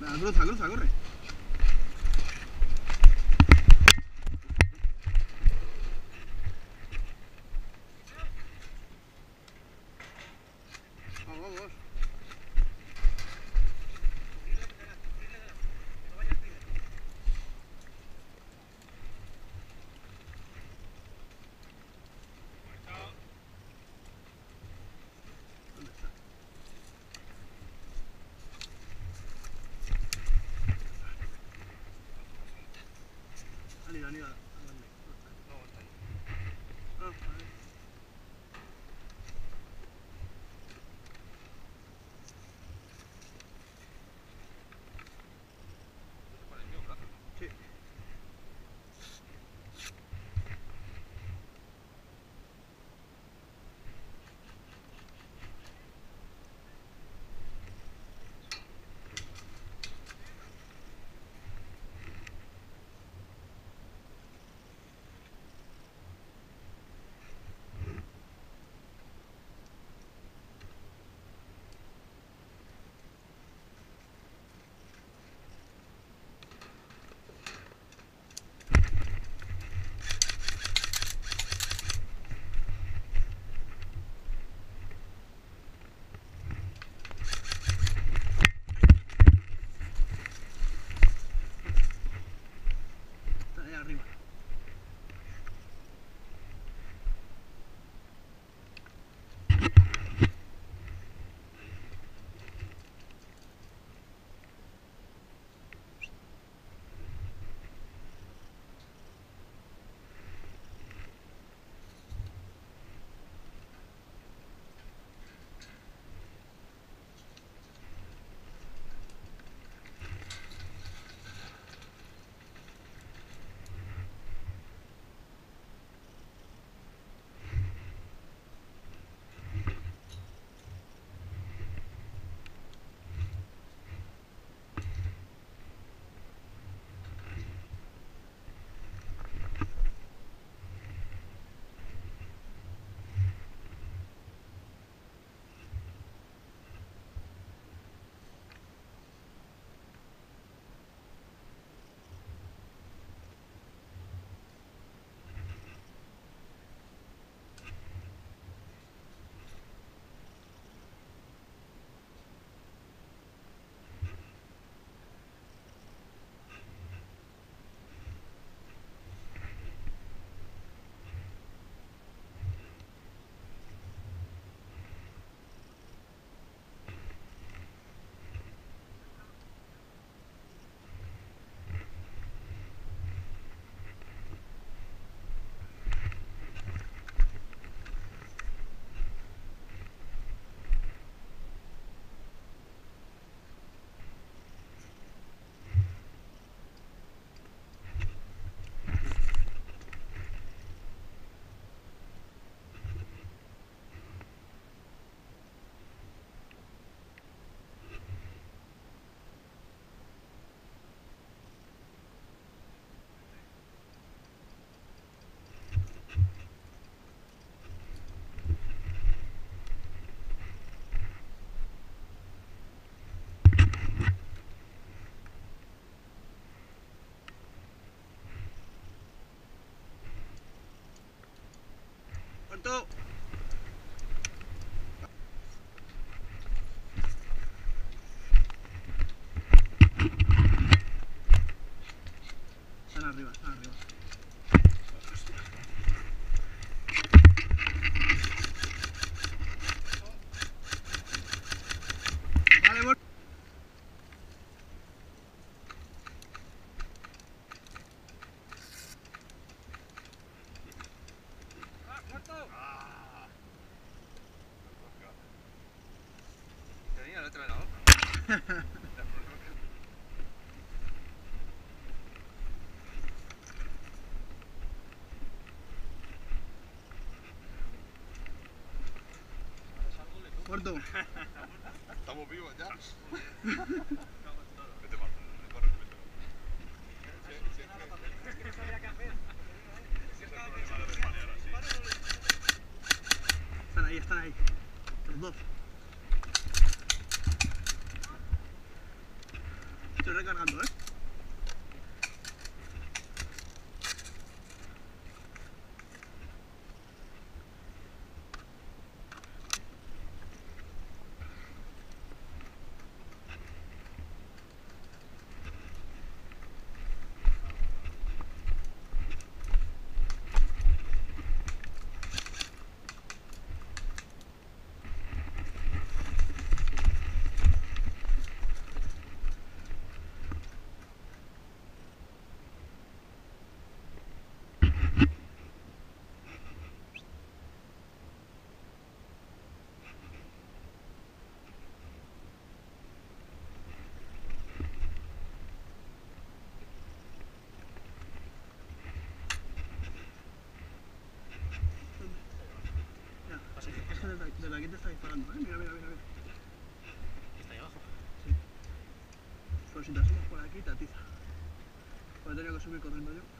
Cruza, cruza, corre. Vamos, vamos. ¿Dónde está? Han ido. No, está ahí. Ah, vale. Con el mío brazo, ¿no? Sí. Está ahí arriba. ¡Corto! Están arriba, están arriba. Vale, voy. Tenía el otro lado. Corto. Estamos vivos ya. Vete más, corre, vete. Están ahí. Los dos. recargando, ¿eh? Es que desde aquí te está disparando, ¿eh? Mira, mira, mira, mira. ¿Está ahí abajo? Sí. Pues si te asomas por aquí, te atiza. Pues he tenido que subir corriendo yo.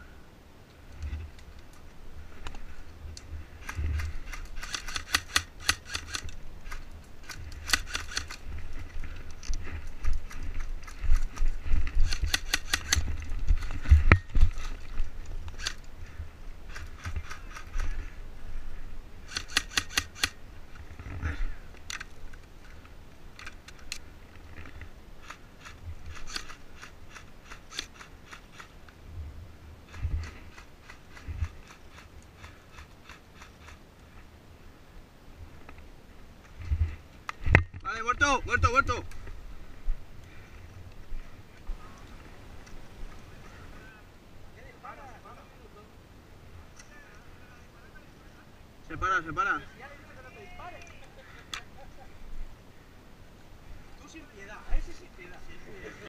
Vale, muerto, muerto, muerto. Se para, se para. Tú sin piedad, a ese sin piedad.